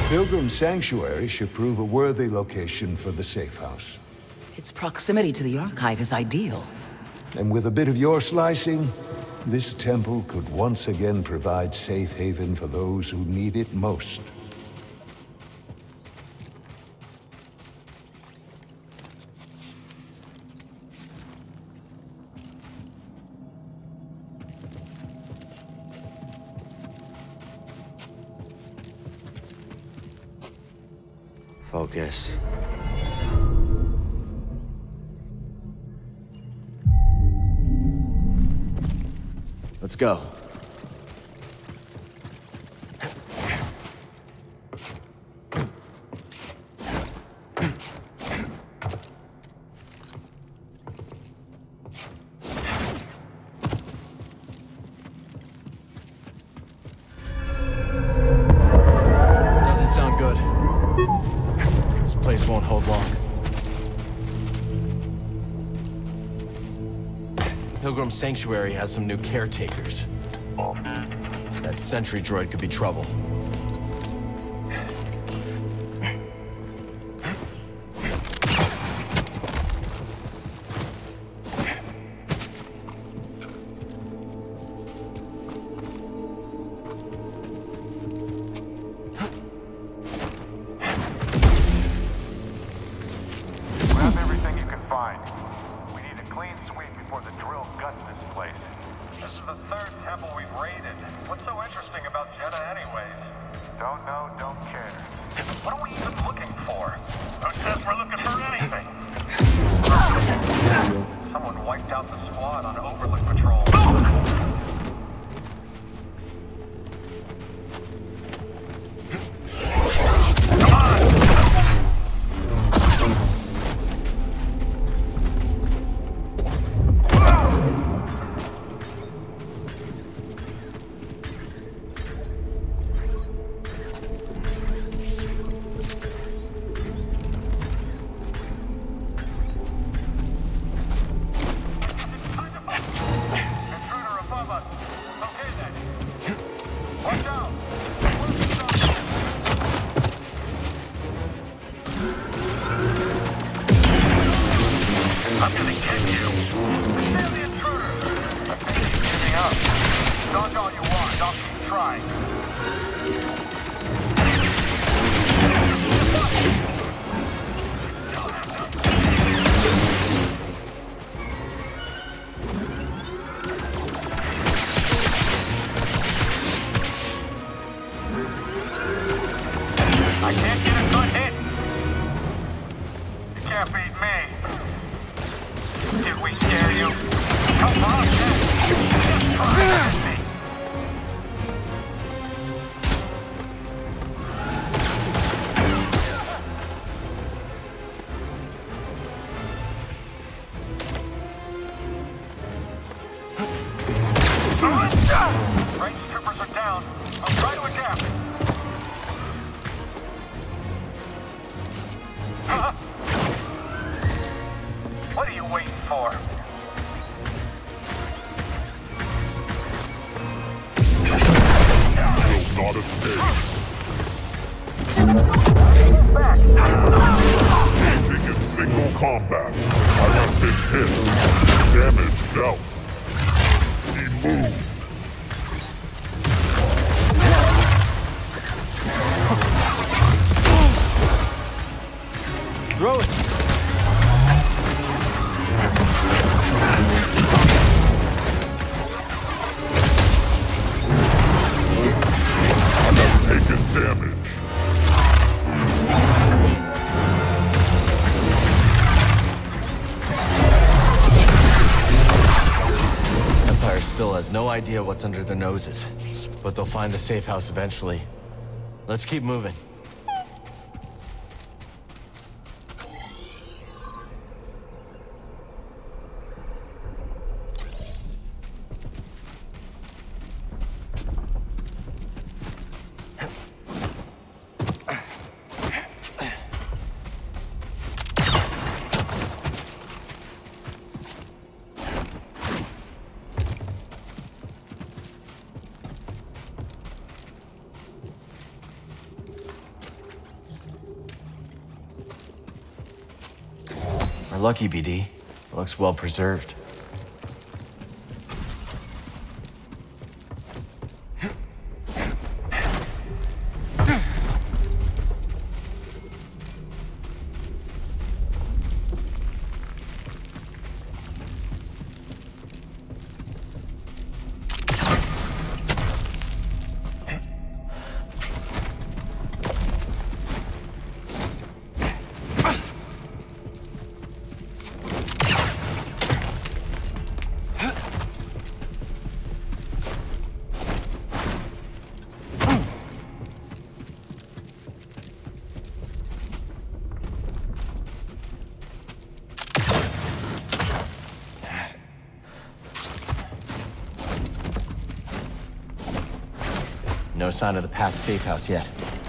Pilgrim Sanctuary should prove a worthy location for the safe house. Its proximity to the archive is ideal. And with a bit of your slicing, this temple could once again provide safe haven for those who need it most. Focus. Let's go. Doesn't sound good. This place won't hold long. Pilgrim Sanctuary has some new caretakers. That sentry droid could be trouble. Grab everything you can find. We need a clean sweep before the drill guts this place. This is the third temple we've raided. What's so interesting about Jedi anyways? Don't know, don't care. What are we even looking for? Who says we're looking for anything? Someone wiped out the squad on Overlook Patrol. I'm gonna get you! Stand the intruder! I think he's giving up. Dodge all you want, I'll keep trying. I can't get a good hit! You can't beat me! Did we scare you? Come on, then! Just try to hit me! Range troopers are down. I'll try to adapt. What are you waiting for? Will not escape. Back! Engaging in single combat. I have been hit. Damage dealt. He moved. Throw it! I have taken damage. Empire still has no idea what's under their noses, but they'll find the safe house eventually. Let's keep moving. We're lucky, BD. It looks well preserved. No sign of the path safe house yet.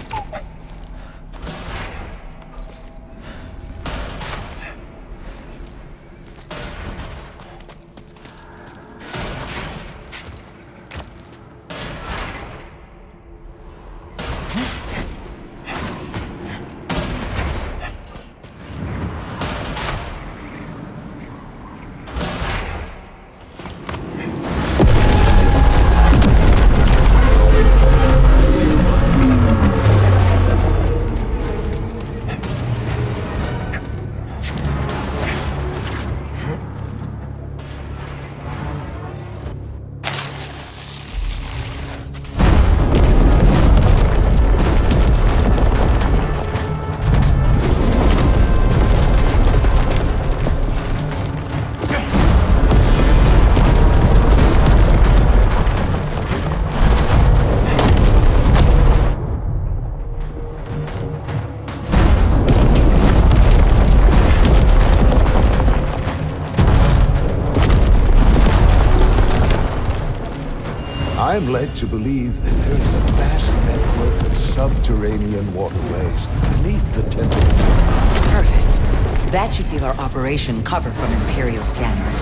I'm led to believe that there is a vast network of subterranean waterways beneath the temple. Perfect. That should give our operation cover from Imperial scanners.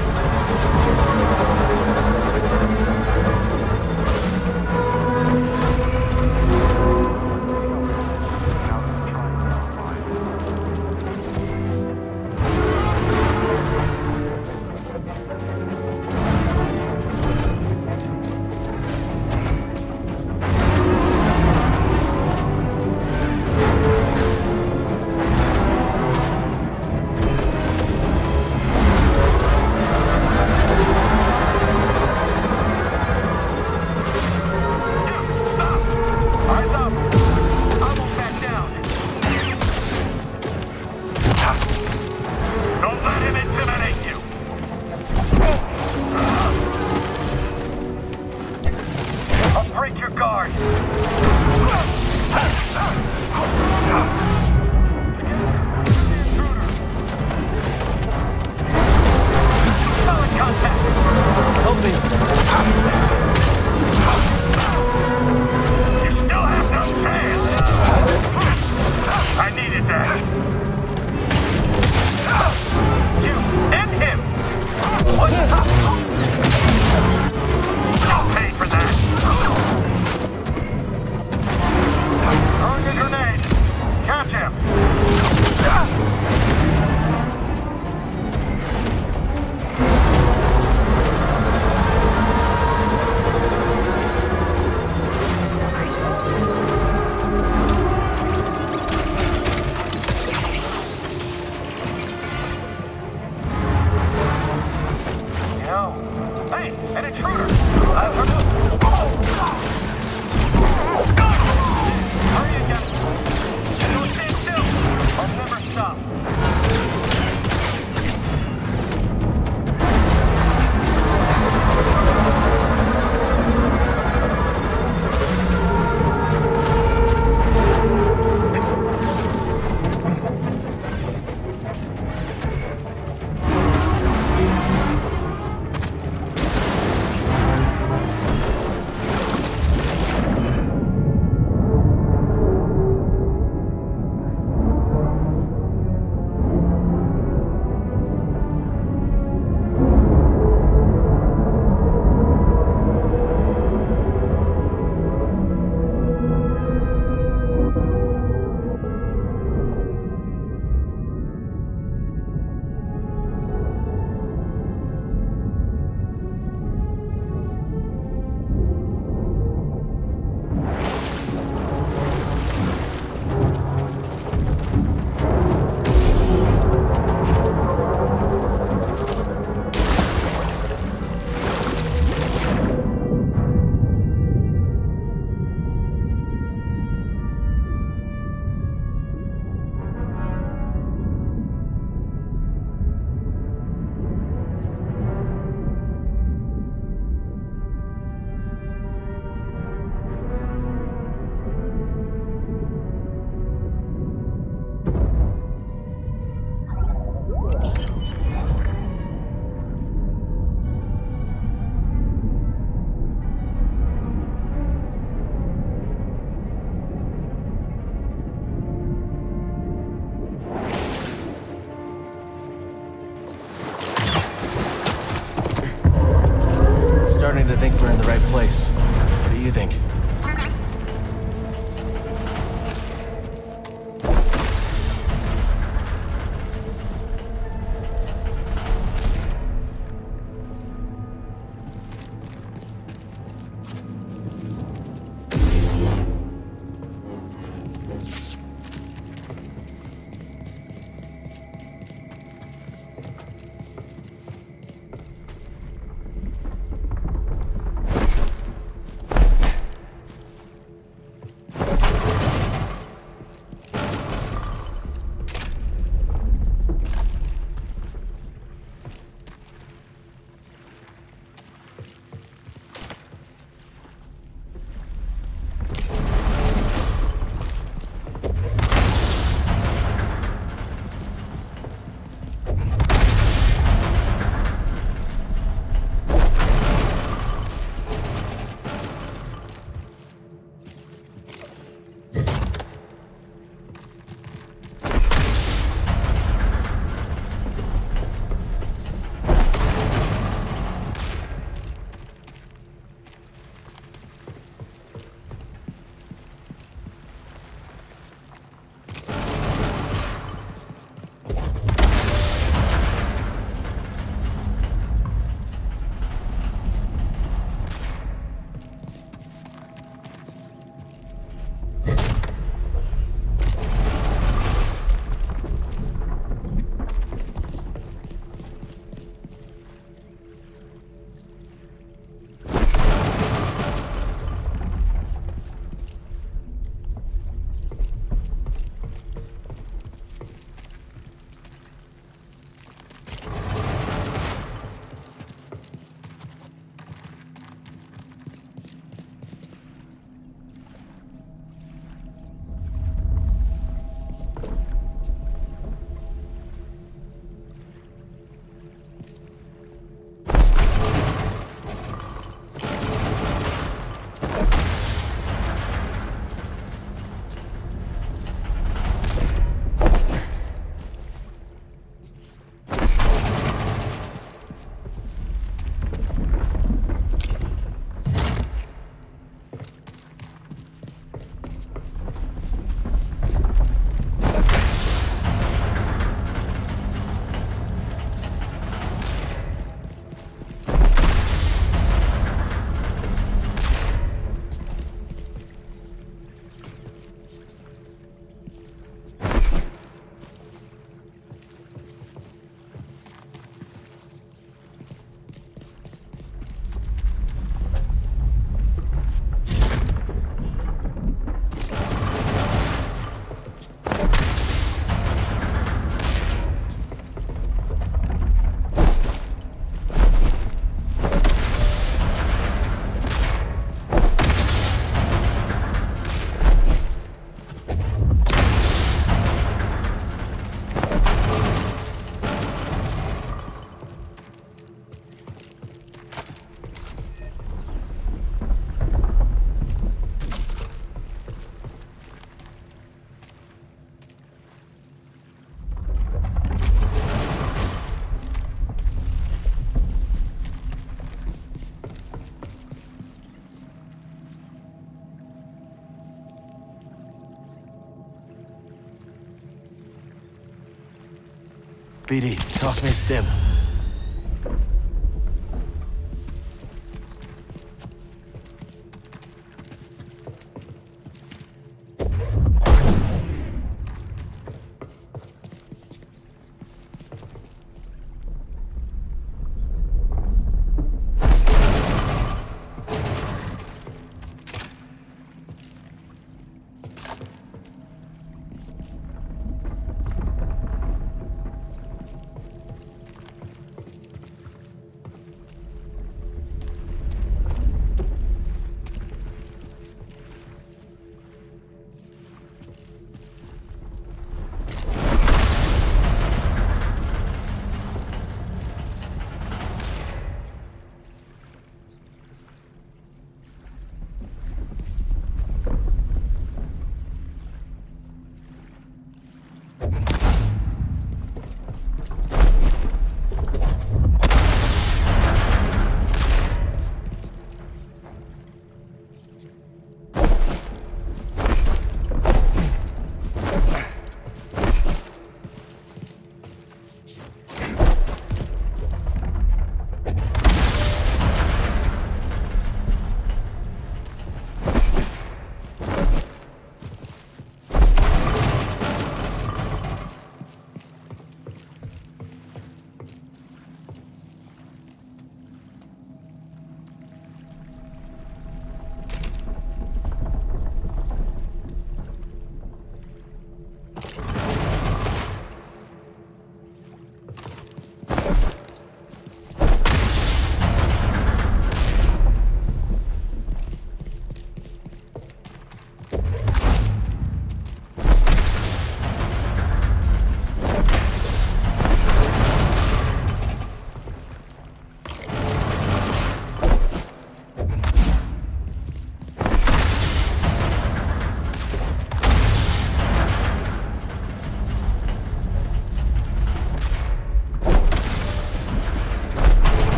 starting to think we're in the right place. What do you think? BD, toss me a stim.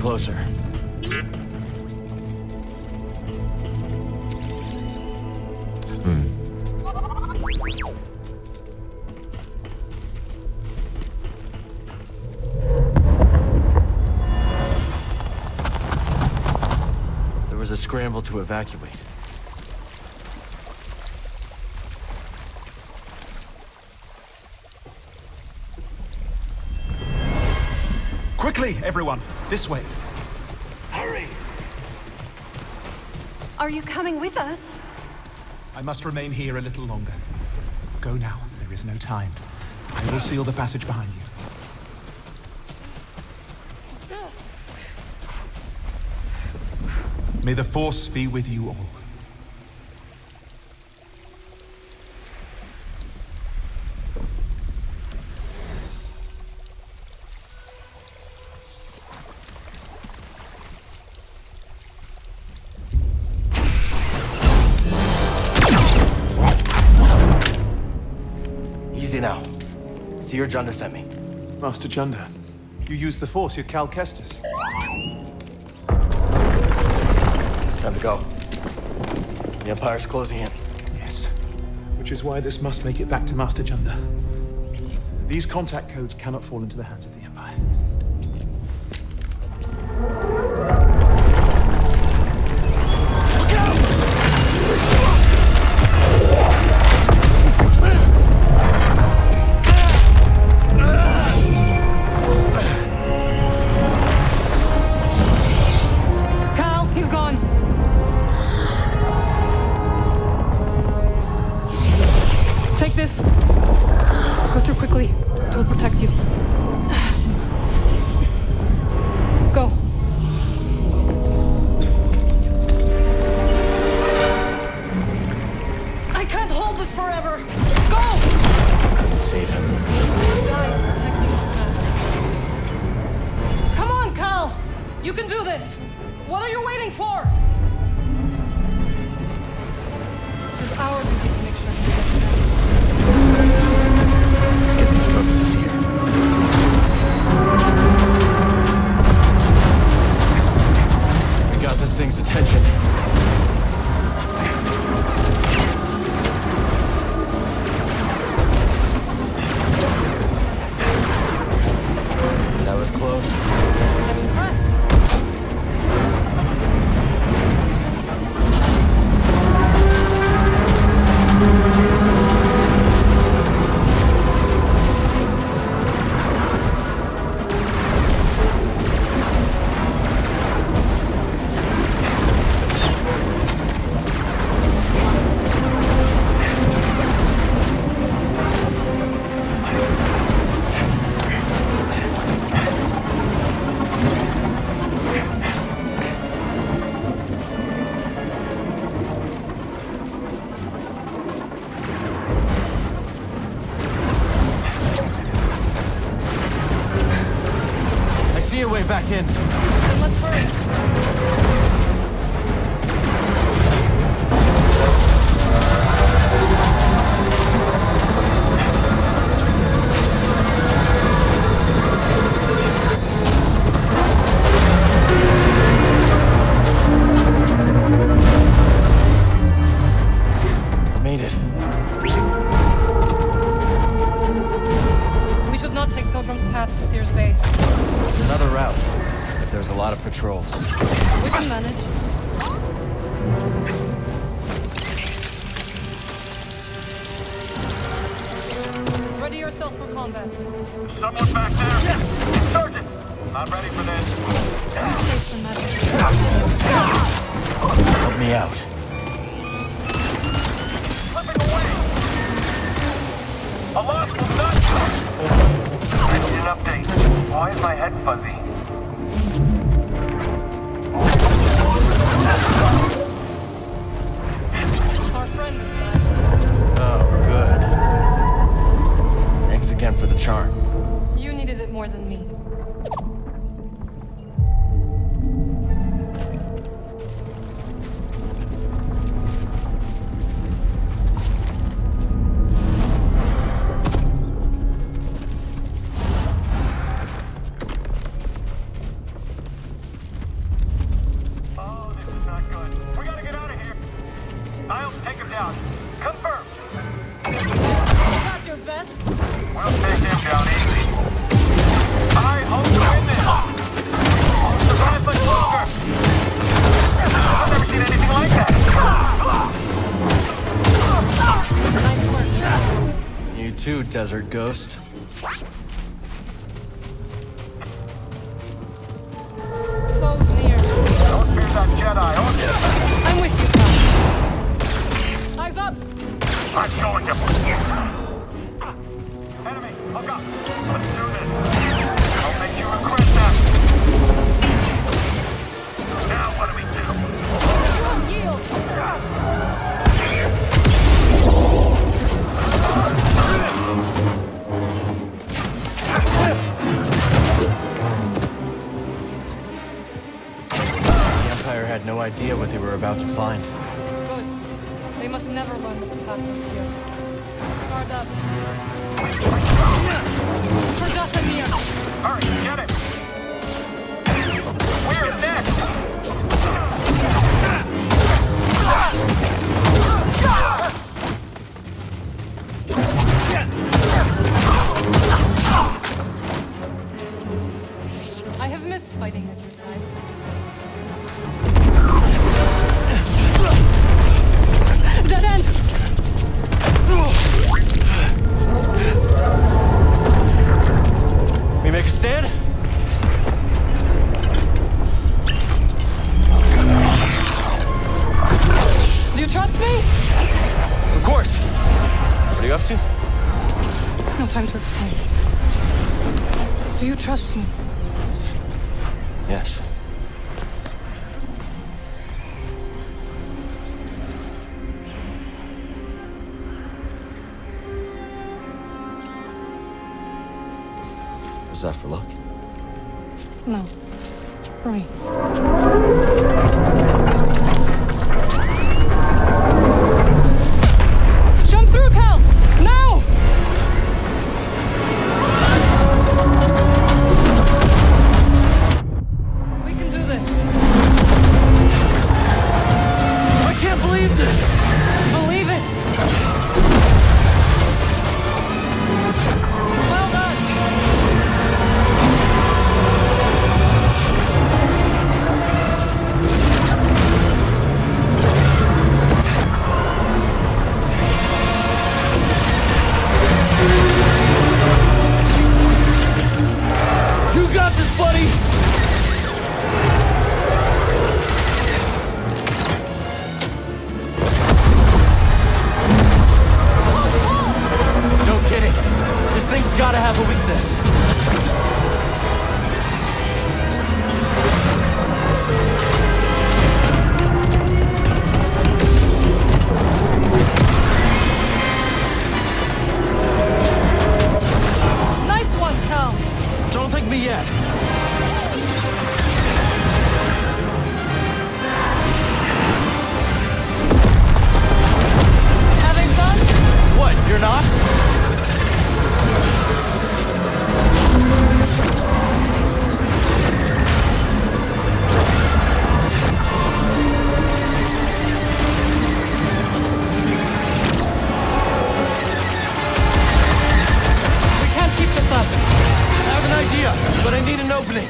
closer. There was a scramble to evacuate. Quickly, everyone! This way! Hurry! Are you coming with us? I must remain here a little longer. Go now. There is no time. I will seal the passage behind you. May the Force be with you all. Easy now. See your Junda sent me. Master Junda, you used the Force, you're Cal Kestis. It's time to go. The Empire's closing in. Yes, which is why this must make it back to Master Junda. These contact codes cannot fall into the hands of the Empire. Back in. Then let's hurry. Made it. We should not take Pilgrim's Path to Sears Base. Another route, but there's a lot of patrols. We can manage. Ready yourself for combat. Someone back there? Yeah. Sergeant! Not ready for this. Face the magic. Help me out. Slipping away! A lost will not... I need an update. Why is my head fuzzy? Our friend is back. Oh, good. Thanks again for the charm. You needed it more than me. desert ghost. Foes near. Don't fear that Jedi, I'm with you, pal. Eyes up! I'm going to... Enemy, look up! Let's do this! I'll make you regret that! Now what do we do? Yield! The Empire had no idea what they were about to find. Good. They must never learn that the path was here. Guard up. For Dathomir! Hurry, get it! We're next! I have missed fighting at your side. Dead end! We make a stand? Do you trust me? Of course. What are you up to? No time to explain. Do you trust me? Yes. Was that for luck? No. For me. Jump through, Cal! Now! We can do this. I can't believe this! Believe it! Well done! You got this, buddy! No kidding. This thing's gotta have a weakness. Nice one, Cal! Don't think me yet. Having fun? What, you're not? We can't keep this up. I have an idea, but I need an opening.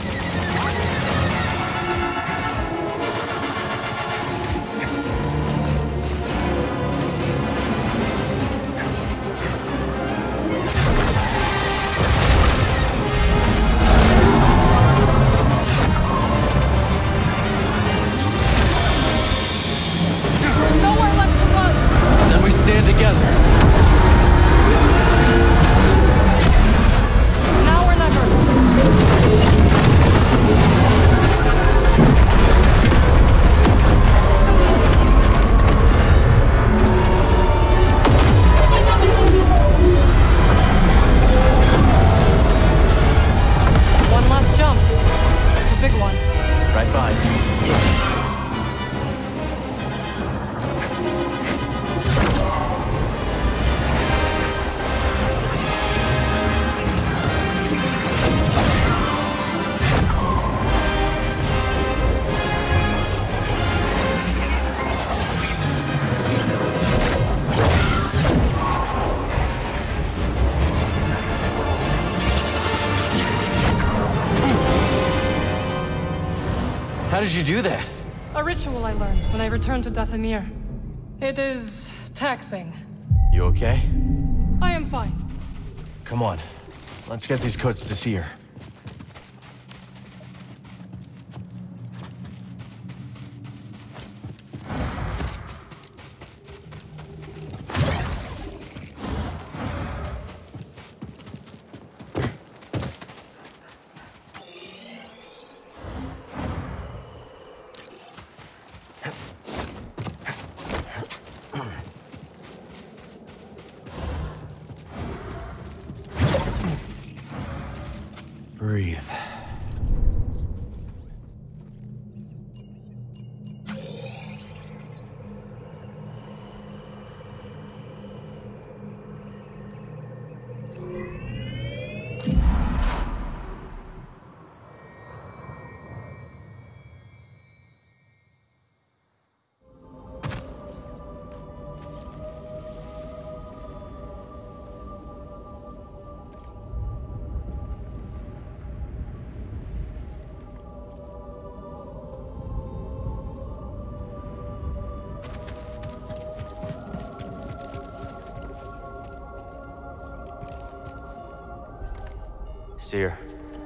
There's nowhere left to run! Then we stand together. Now or never. One last jump. It's a big one. Right behind you. How did you do that? A ritual I learned when I returned to Dathomir. It is taxing. You okay? I am fine. Come on. Let's get these codes to Seer. Breathe. Seer.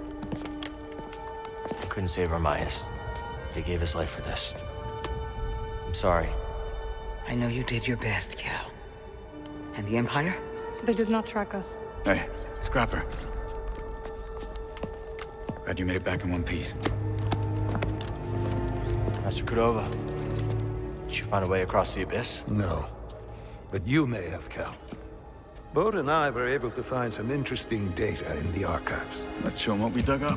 I couldn't save Armias. He gave his life for this. I'm sorry. I know you did your best, Cal. And the Empire? They did not track us. Hey, Scrapper. Glad you made it back in one piece. Master Cordova, did you find a way across the Abyss? No. But you may have, Cal. Bode and I were able to find some interesting data in the archives. Let's show them what we dug up.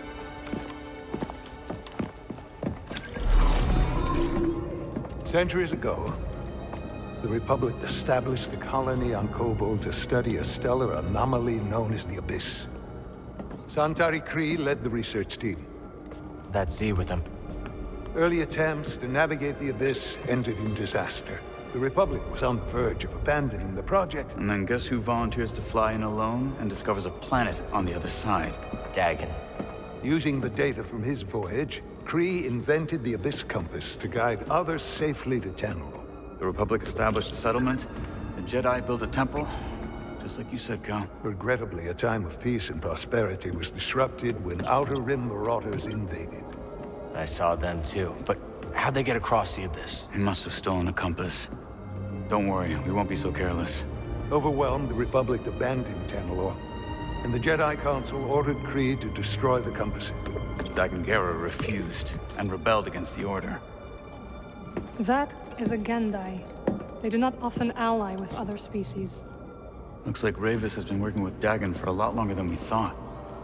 Centuries ago, the Republic established a colony on Kobol to study a stellar anomaly known as the Abyss. Santari Khri led the research team. That Z with him. Early attempts to navigate the Abyss ended in disaster. The Republic was on the verge of abandoning the project. And then guess who volunteers to fly in alone and discovers a planet on the other side? Dagon. Using the data from his voyage, Khri invented the Abyss Compass to guide others safely to Tallen. The Republic established a settlement. The Jedi built a temple. Just like you said, Cal. Regrettably, a time of peace and prosperity was disrupted when Outer Rim marauders invaded. I saw them too, but how'd they get across the Abyss? He must have stolen a compass. Don't worry, we won't be so careless. Overwhelmed, the Republic abandoned Tallen, and the Jedi Council ordered Khri to destroy the compasses. Dagon Gera refused and rebelled against the Order. That is a Gendai. They do not often ally with other species. Looks like Ravis has been working with Dagon for a lot longer than we thought.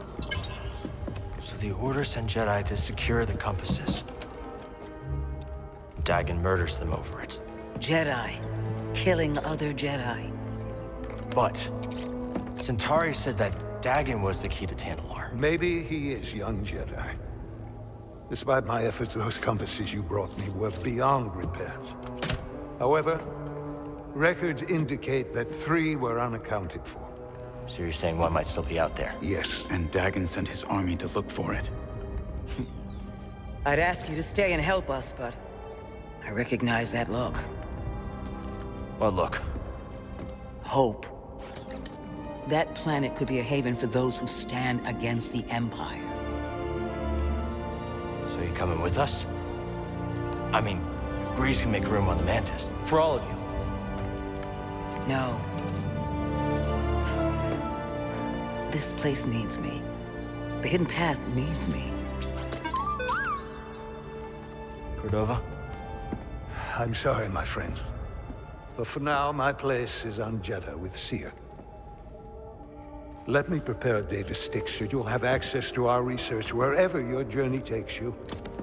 So the Order sent Jedi to secure the compasses. Dagon murders them over it. Jedi. Killing other Jedi. But Centauri said that Dagon was the key to Tantalar. Maybe he is, young Jedi. Despite my efforts, those compasses you brought me were beyond repair. However, records indicate that 3 were unaccounted for. So you're saying one might still be out there? Yes. And Dagon sent his army to look for it. I'd ask you to stay and help us, but I recognize that look. What look? Hope. That planet could be a haven for those who stand against the Empire. So you coming with us? I mean, Grease can make room on the Mantis. For all of you. No. This place needs me. The Hidden Path needs me. Cordova? I'm sorry, my friend. But for now, my place is on Jeddah with Seer. Let me prepare a data stick so you'll have access to our research wherever your journey takes you.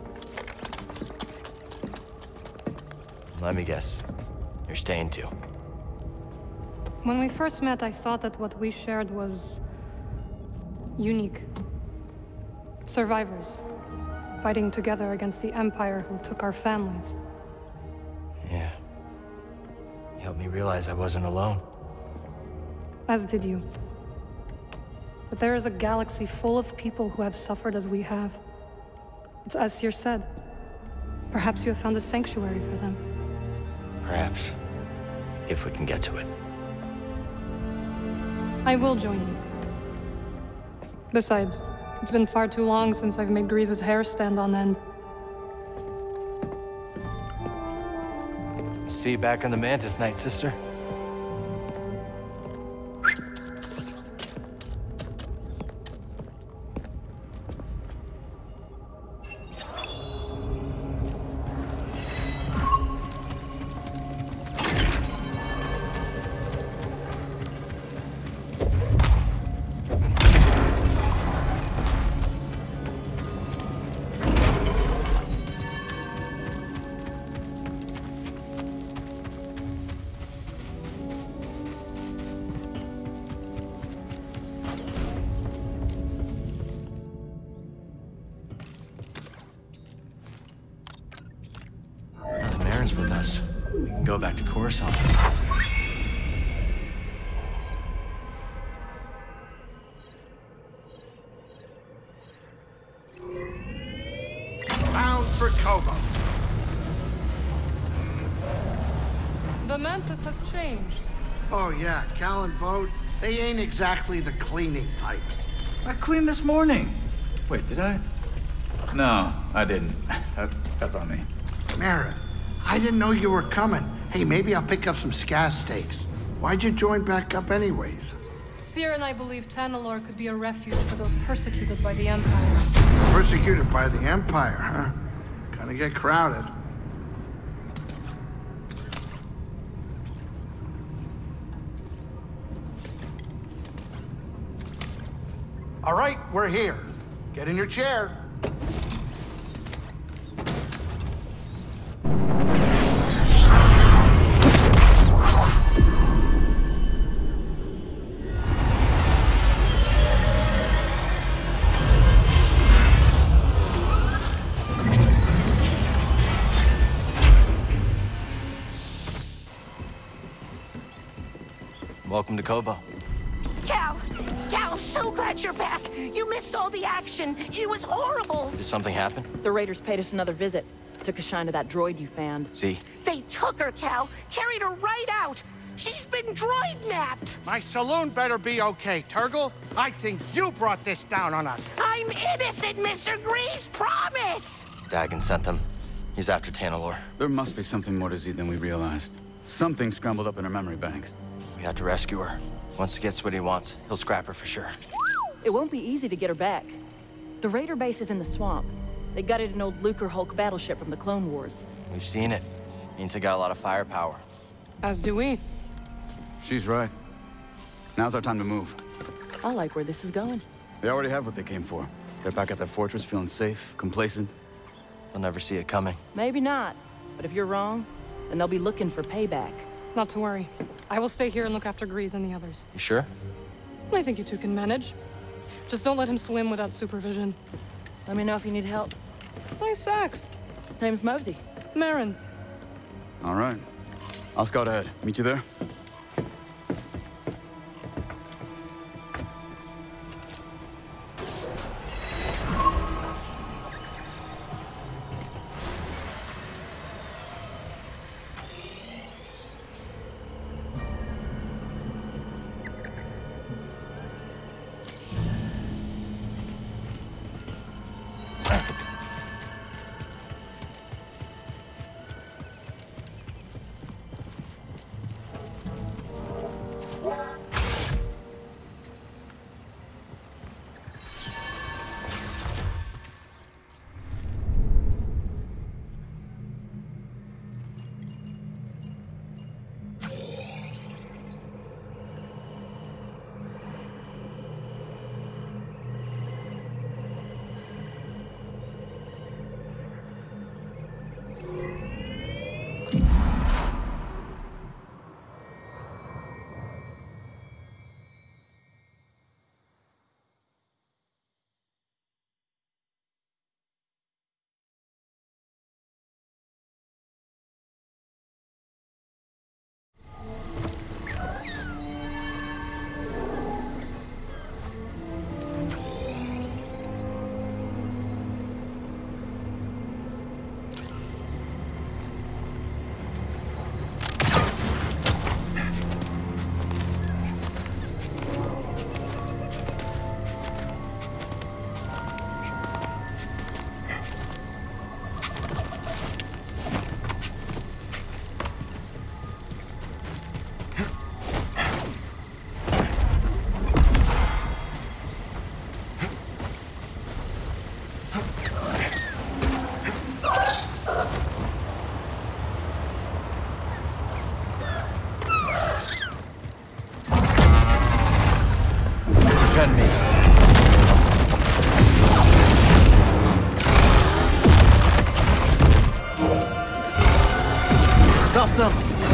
Let me guess. You're staying too. When we first met, I thought that what we shared was unique. Survivors, fighting together against the Empire who took our families. Yeah. You helped me realize I wasn't alone. As did you. But there is a galaxy full of people who have suffered as we have. It's as Seer said. Perhaps you have found a sanctuary for them. Perhaps. If we can get to it. I will join you. Besides, it's been far too long since I've made Grease's hair stand on end. See you back on the Mantis night, sister. With us. We can go back to Coruscant. Bound for Kobo. The Mantis has changed. Oh yeah, Cal and Bode, they ain't exactly the cleaning types. I cleaned this morning. Wait, did I? No, I didn't. That's on me. Marin, I didn't know you were coming. Hey, maybe I'll pick up some scaz steaks. Why'd you join back up anyways? Seer and I believe Tanalorr could be a refuge for those persecuted by the Empire. Persecuted by the Empire, huh? Gonna get crowded. All right, we're here. Get in your chair. Welcome to Kobo. Cal, so glad you're back. You missed all the action. It was horrible. Did something happen? The Raiders paid us another visit. Took a shine to that droid you found. See? They took her, Cal. Carried her right out. She's been droid-napped. My saloon better be okay, Turgle. I think you brought this down on us. I'm innocent, Mr. Grease. Promise. Dagon sent them. He's after Tanalorr. There must be something more to Z than we realized. Something scrambled up in her memory banks. We have to rescue her. Once he gets what he wants, he'll scrap her for sure. It won't be easy to get her back. The Raider base is in the swamp. They gutted an old Lucre Hulk battleship from the Clone Wars. We've seen it. Means they got a lot of firepower. As do we. She's right. Now's our time to move. I like where this is going. They already have what they came for. They're back at their fortress, feeling safe, complacent. They'll never see it coming. Maybe not. But if you're wrong, then they'll be looking for payback. Not to worry. I will stay here and look after Grease and the others. You sure? I think you two can manage. Just don't let him swim without supervision. Let me know if you need help. Nice sax. Name's Mosey. Marin. All right. I'll scout ahead. Meet you there? them!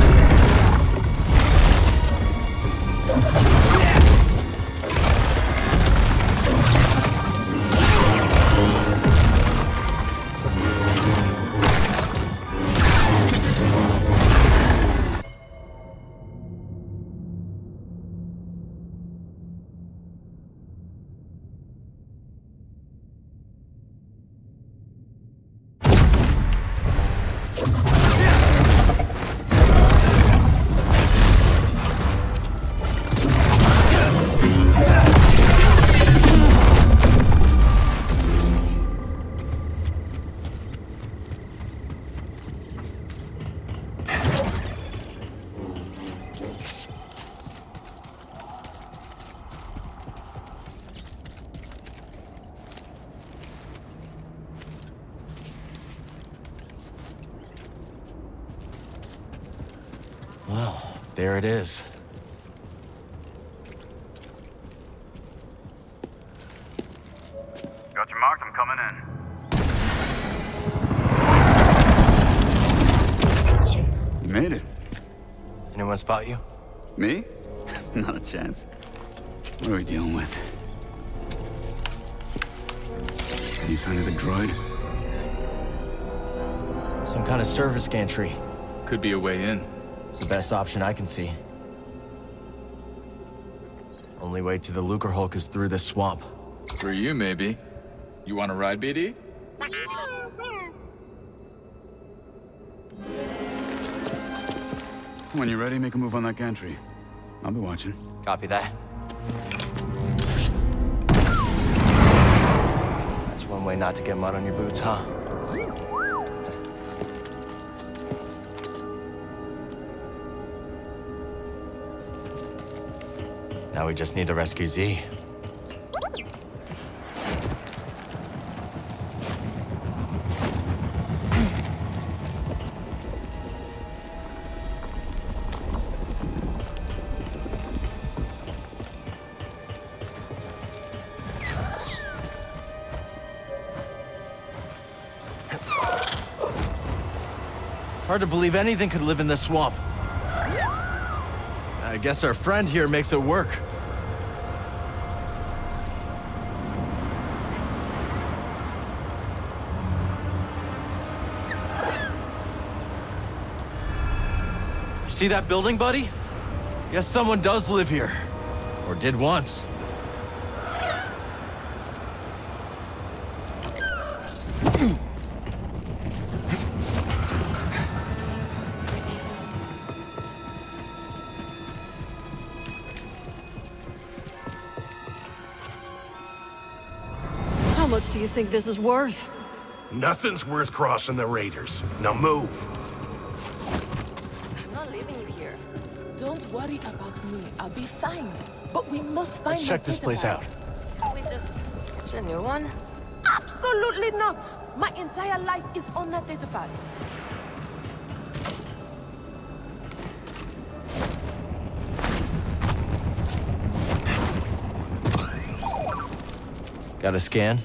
Well, there it is. Got your mark, I'm coming in. You made it. Anyone spot you? Me? Not a chance. What are we dealing with? Any sign of the droid? Some kind of service gantry. Could be a way in. It's the best option I can see. Only way to the Lucre Hulk is through this swamp. For you, maybe. You want to ride, BD? When you're ready, make a move on that gantry. I'll be watching. Copy that. That's one way not to get mud on your boots, huh? Now we just need to rescue Z. Hard to believe anything could live in this swamp. I guess our friend here makes it work. See that building, buddy? Guess someone does live here. Or did once. How much do you think this is worth? Nothing's worth crossing the Raiders. Now move. I'm not leaving you here. Don't worry about me. I'll be fine. But we must find Let's check this place out. We just get a new one? Absolutely not! My entire life is on that data pad. Got a scan?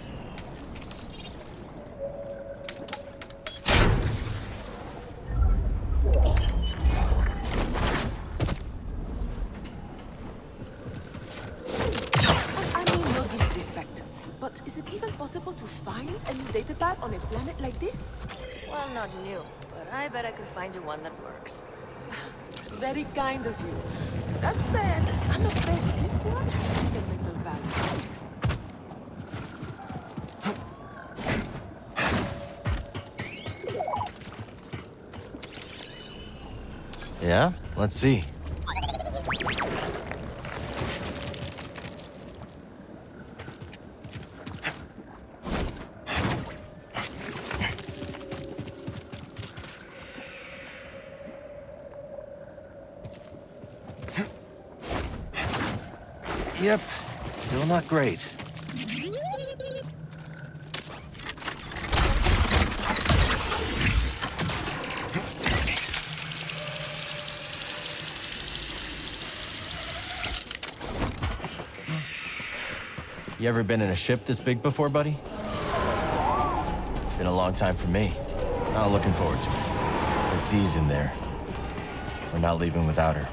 On a planet like this? Well, not new, but I bet I could find you one that works. Very kind of you. That said, I'm afraid this one has sentimental value. Yeah? Let's see. Yep, still not great. You ever been in a ship this big before, buddy? Been a long time for me. Not looking forward to it. It's Z's in there. We're not leaving without her.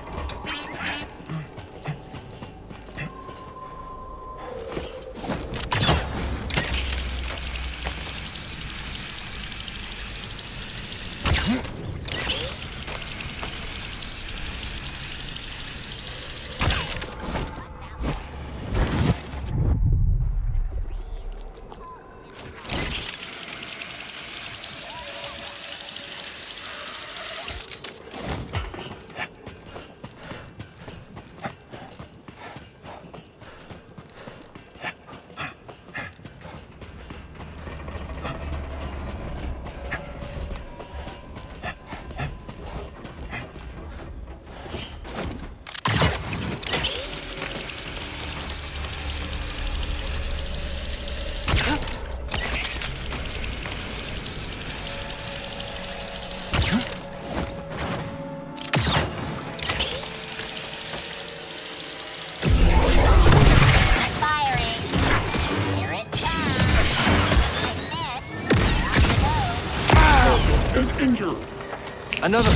Injured. Another.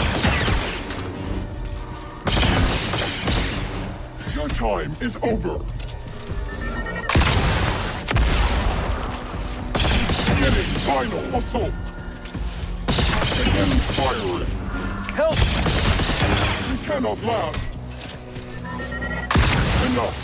Your time is over. Beginning final assault. Begin firing. Help! You cannot last. Enough.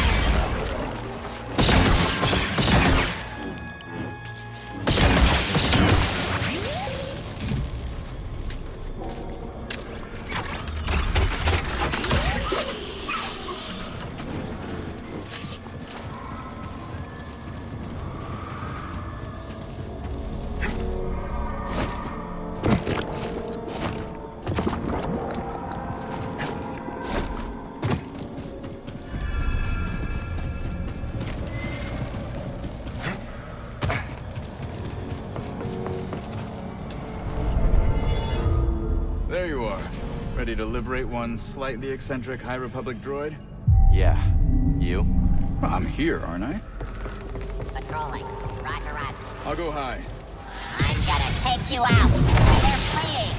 There you are. Ready to liberate one slightly eccentric High Republic droid? Yeah. You? Well, I'm here, aren't I? Patrolling. Roger, roger. I'll go high. I'm gonna take you out. They're fleeing.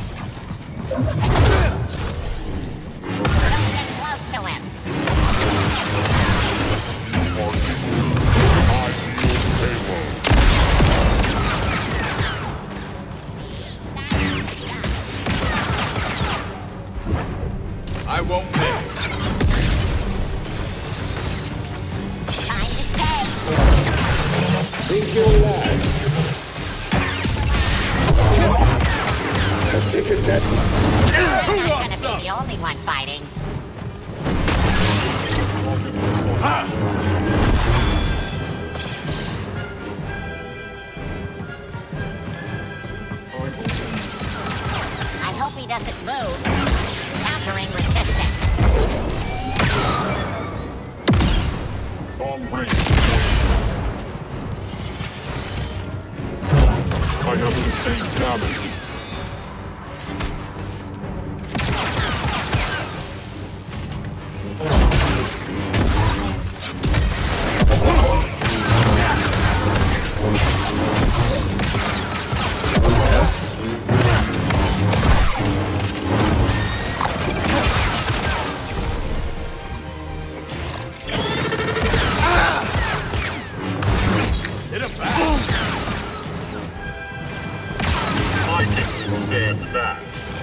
Don't get close to him. I won't miss. Time to stay. Think you'll last. Take a death. I'm not gonna be the only one fighting. I hope he doesn't move. Countering resistance. Long range. I have sustained damage. Stand back.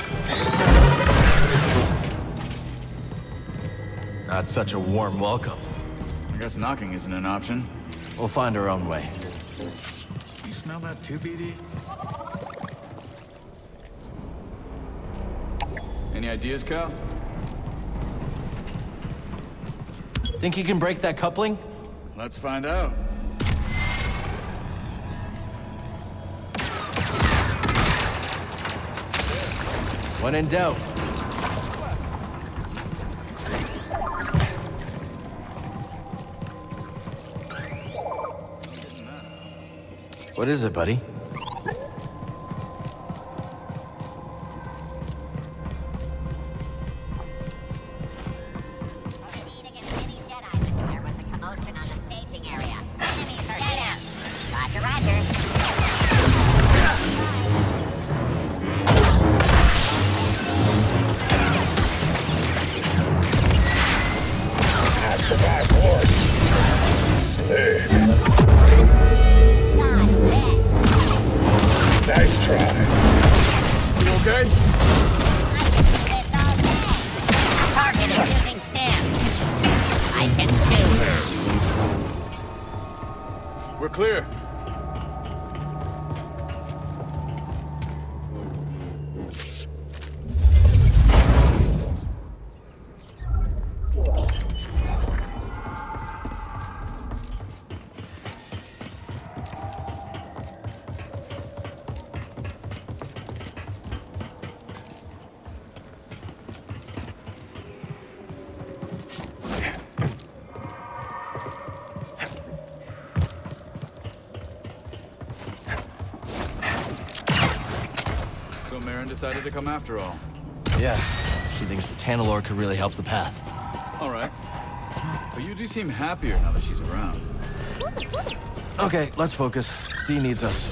Not such a warm welcome. I guess knocking isn't an option. We'll find our own way. You smell that too, BD? Any ideas, Cal? Think you can break that coupling? Let's find out. When in doubt. What is it, buddy? There was a commotion on the staging area. Enemies are here. Roger, roger. Marin decided to come after all. Yeah, she thinks the Tanalor could really help the path. All right. But you do seem happier now that she's around. Okay, let's focus. C needs us.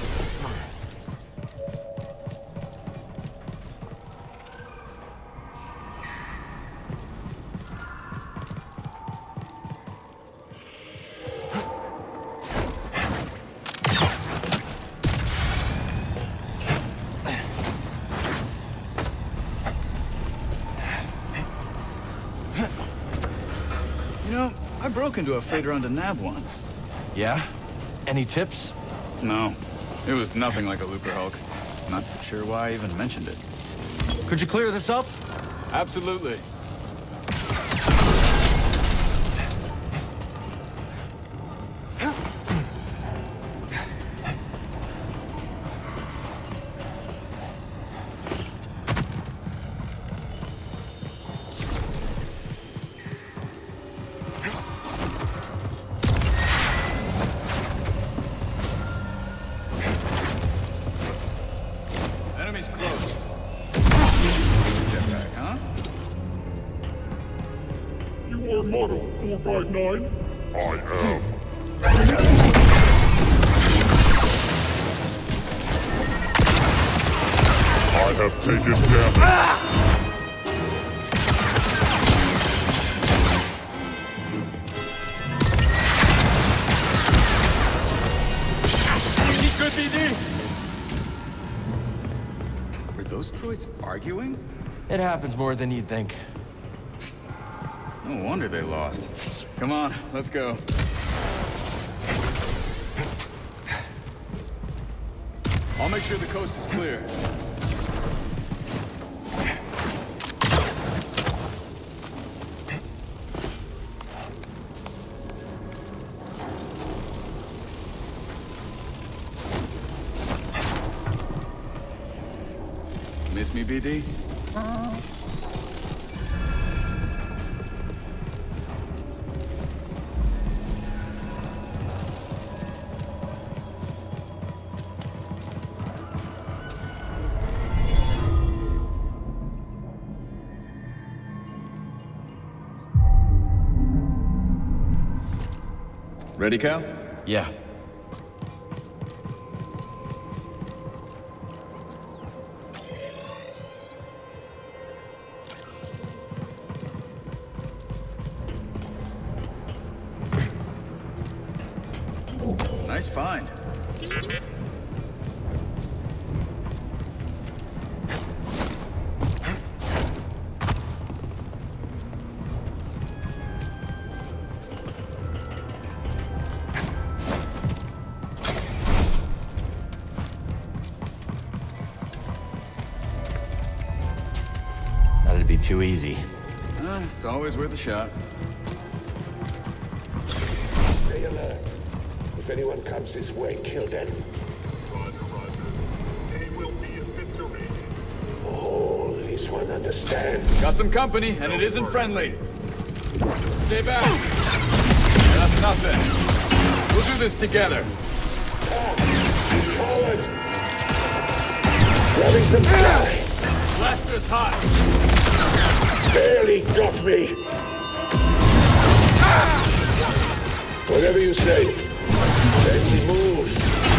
You know, I broke into a freighter on Denab once. Yeah? Any tips? No. It was nothing like a Looper Hulk. Not sure why I even mentioned it. Could you clear this up? Absolutely. Enemy's close. Jetpack, huh? You are Model 459? I am. I have taken damage. He could be D. Were those droids arguing? It happens more than you'd think. No wonder they lost. Come on, let's go. I'll make sure the coast is clear. Miss me, BD? Ready, Cal? Yeah. Nice find. That'd be too easy. It's always worth a shot. Stay alert. If anyone comes this way, kill them. They will be eviscerated. Oh, this one understands. Got some company, and it isn't friendly. Stay back. That's nothing. We'll do this together. Forward! Grabbing some fly. Blaster's hot. Barely got me. Whatever you say. Fancy moves.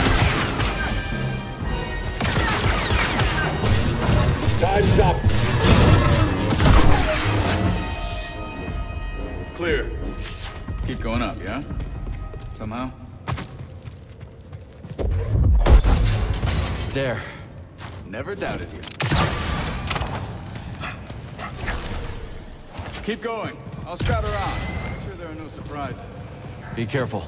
Time's up. Clear. Keep going up, yeah? Somehow? There. Never doubted you. Keep going. I'll scout around. Make sure there are no surprises. Be careful.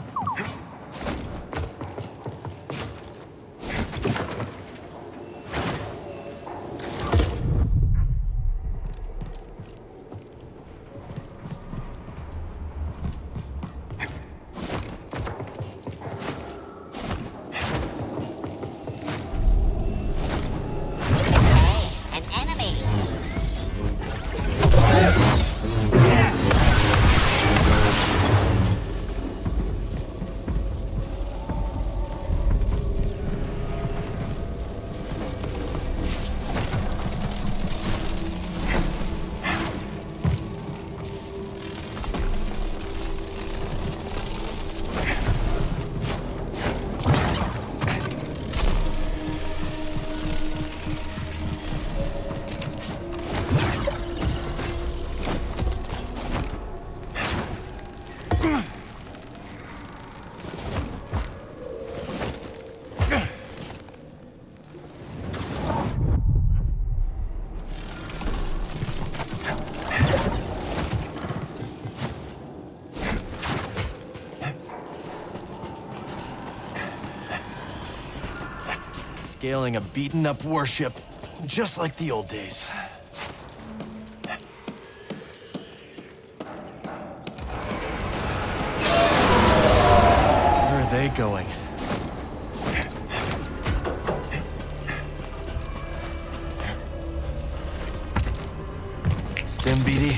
An enemy. scaling a beaten-up warship, just like the old days. Where are they going? Stim, BD.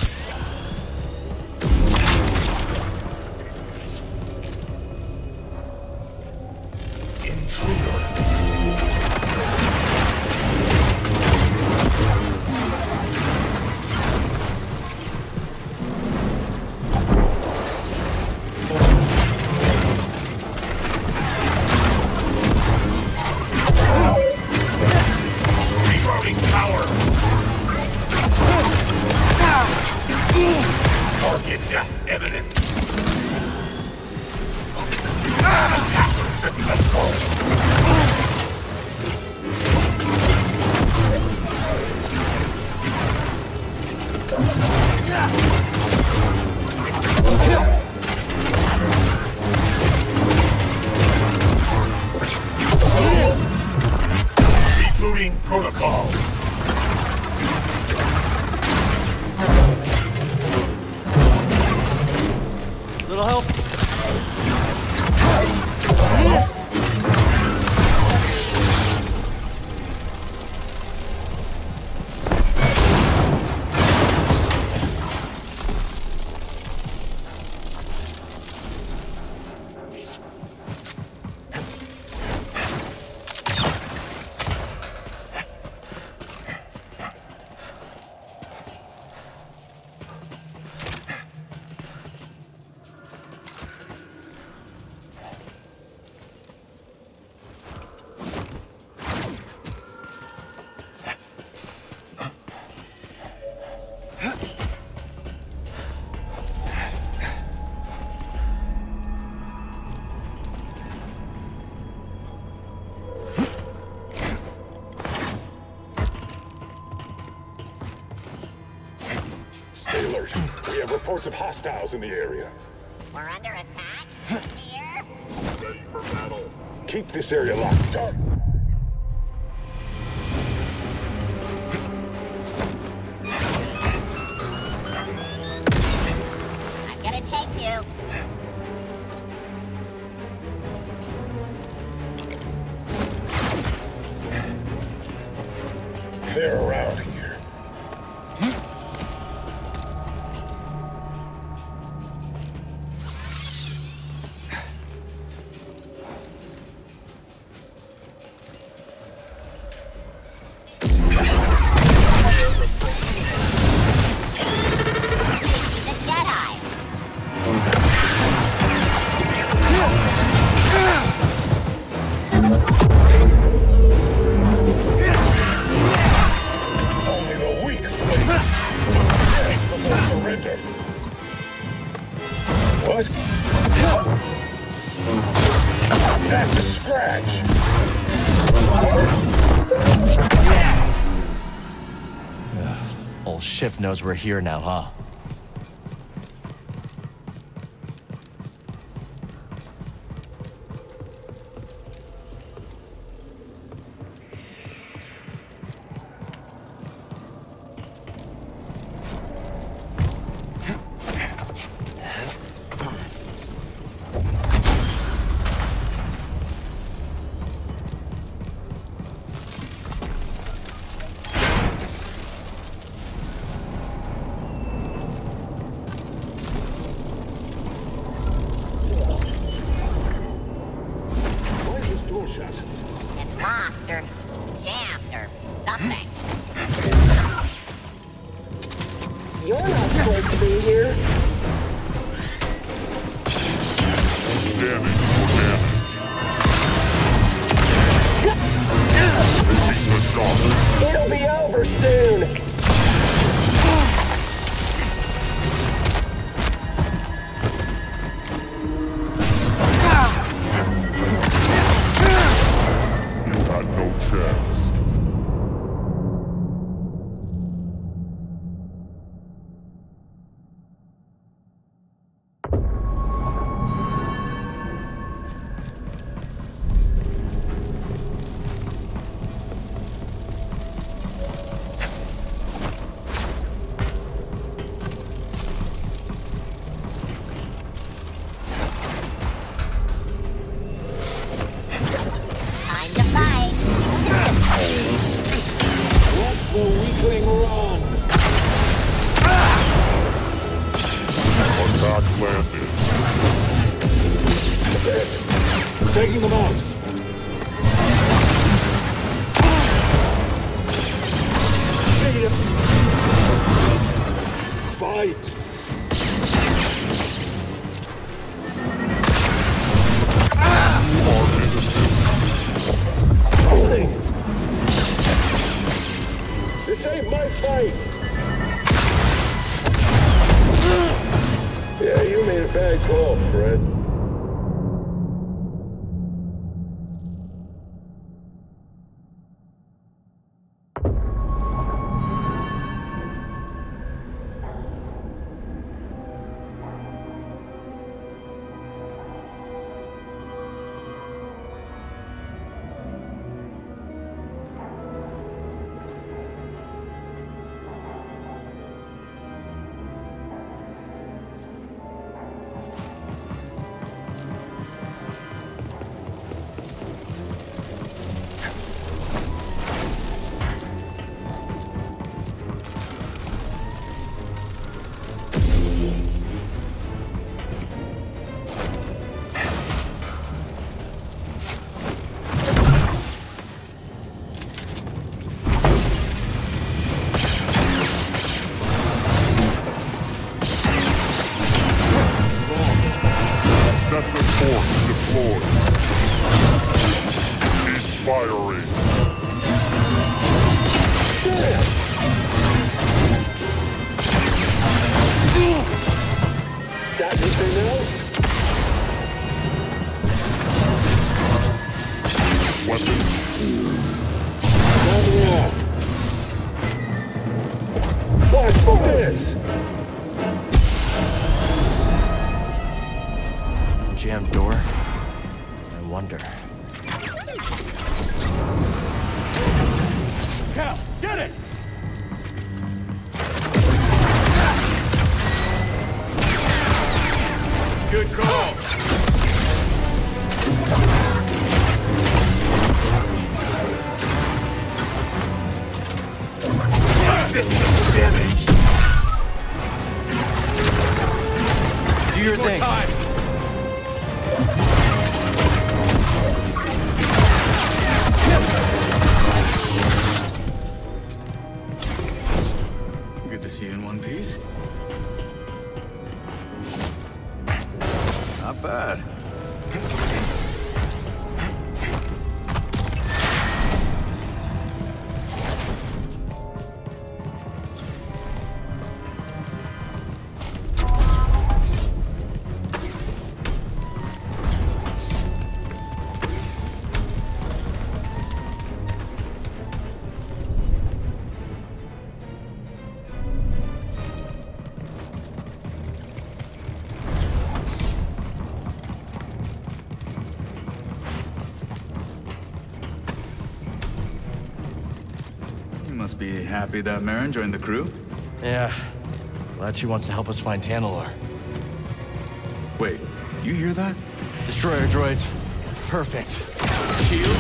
Little help? Stay alert. We have reports of hostiles in the area. We're under attack? Here? Ready for battle. Keep this area locked down. I'm gonna chase you. They're around here. That's a scratch. Old ship knows we're here now, huh? It's locked or jammed or something. You're not supposed to be here. Damage for damage. It'll be over soon. plan is. Taking them out. Fight. This ain't my fight! Yeah, you made a bad call, Fred. Jammed door? I wonder. Cal, get it! Good call. System damage. Do your thing. Time. Good to see you in one piece. Not bad. Must be happy that Marin joined the crew. Yeah. Glad she wants to help us find Tantalar. Wait, you hear that? Destroyer droids. Perfect. Shield?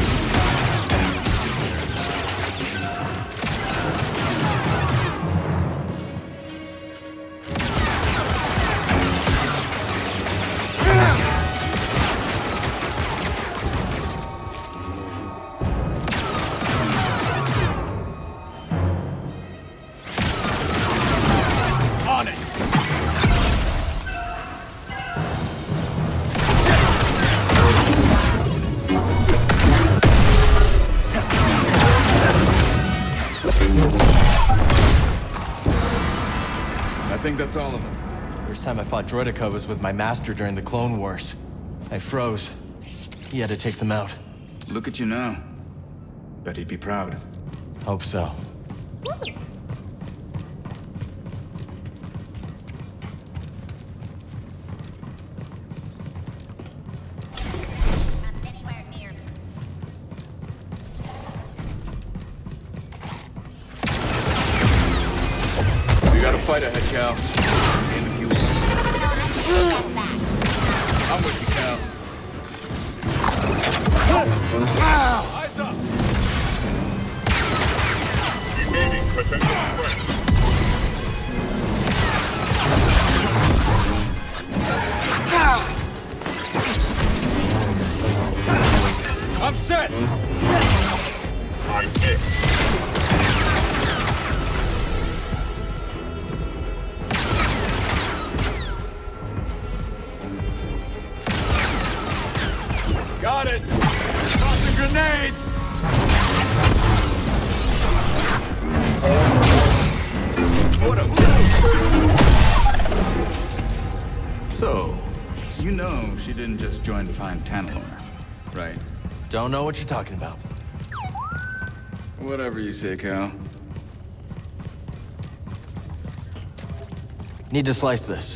I think that's all of them. First time I fought Droideka was with my master during the Clone Wars. I froze. He had to take them out. Look at you now. Bet he'd be proud. Hope so. Fight ahead, Cal. And if you I'm with you, Cal. Eyes up! Evading potential threat. I miss. Got it! Tossing grenades! What a move! So, you know she didn't just join to find Tallen, right? Don't know what you're talking about. Whatever you say, Cal. Need to slice this.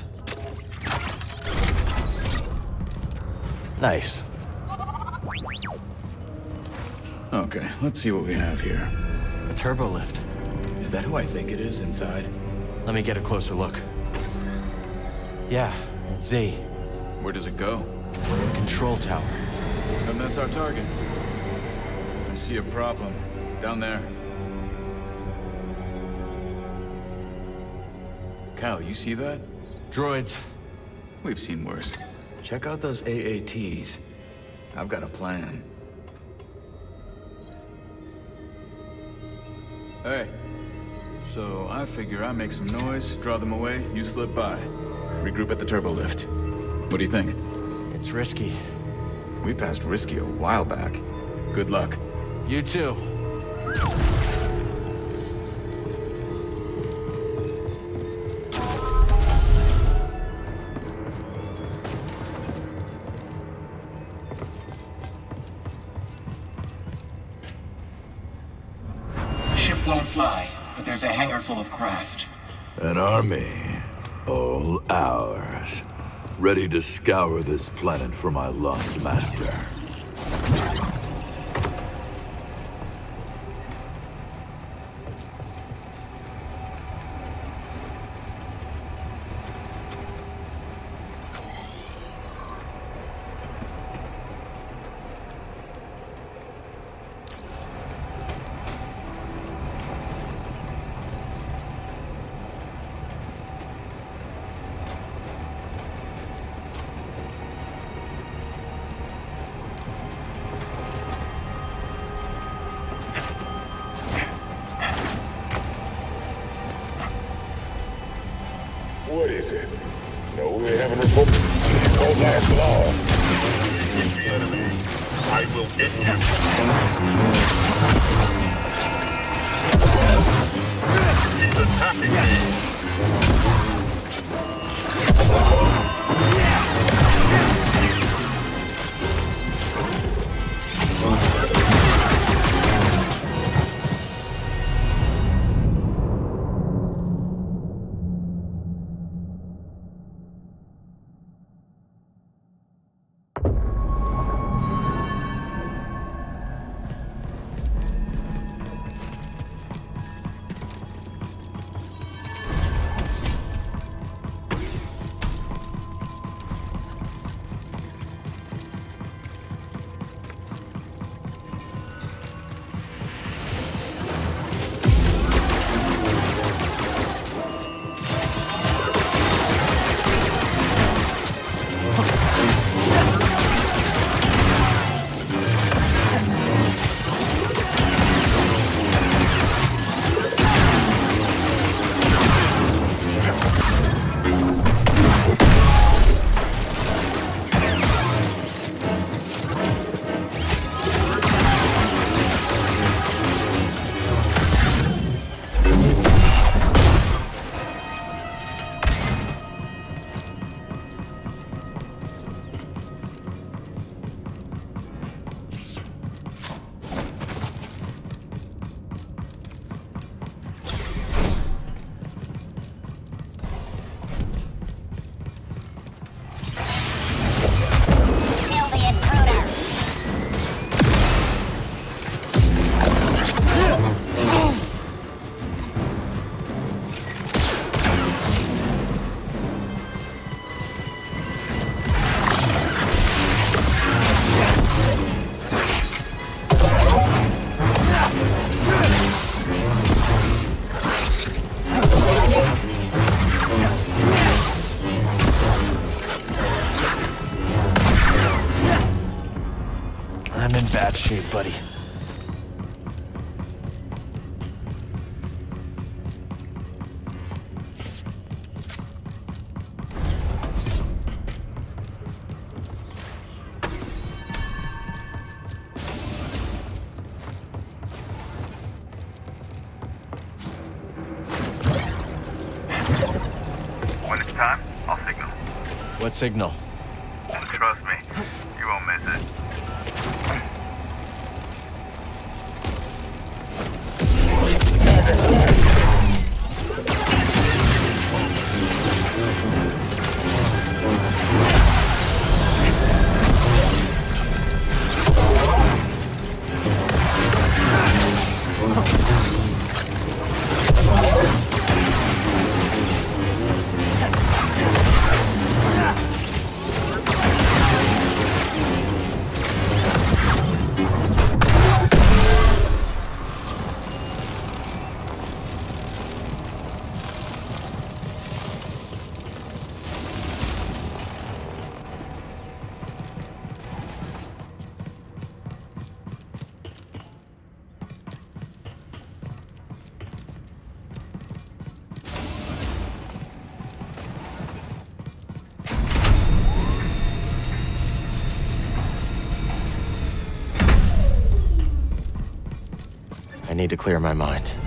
Nice. Okay, let's see what we have here. A turbo lift. Is that who I think it is inside? Let me get a closer look. Yeah, it's Z. Where does it go? Control tower. And that's our target. I see a problem. Down there. Cal, you see that? Droids. We've seen worse. Check out those AATs. I've got a plan. Hey. So I figure I make some noise, draw them away, you slip by. Regroup at the turbo lift. What do you think? It's risky. We passed risky a while back. Good luck. You too. Ship won't fly, but there's a hangar full of craft. An army, all ours, ready to scour this planet for my lost master. What is it? No, they haven't reported. It won't last long. With the enemy, I will get you. He's attacking me. I'm in bad shape, buddy. What signal? Trust me, you won't miss it. I need to clear my mind.